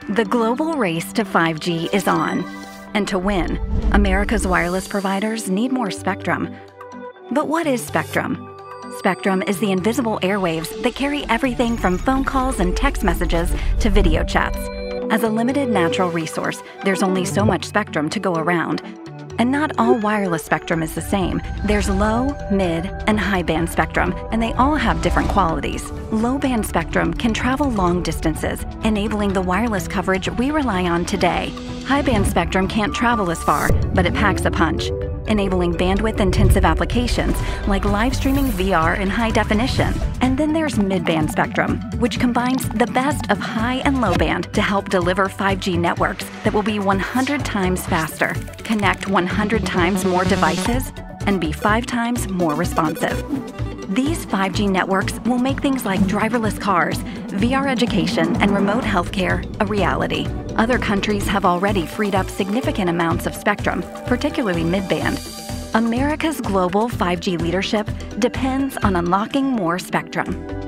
The global race to 5G is on. And to win, America's wireless providers need more spectrum. But what is spectrum? Spectrum is the invisible airwaves that carry everything from phone calls and text messages to video chats. As a limited natural resource, there's only so much spectrum to go around. And not all wireless spectrum is the same. There's low, mid, and high band spectrum, and they all have different qualities. Low band spectrum can travel long distances, enabling the wireless coverage we rely on today. High band spectrum can't travel as far, but it packs a punch, enabling bandwidth-intensive applications like live streaming VR in high definition. And then there's mid-band spectrum, which combines the best of high and low band to help deliver 5G networks that will be 100 times faster, connect 100 times more devices, and be 5 times more responsive. These 5G networks will make things like driverless cars, VR education, and remote healthcare a reality. Other countries have already freed up significant amounts of spectrum, particularly mid-band. America's global 5G leadership depends on unlocking more spectrum.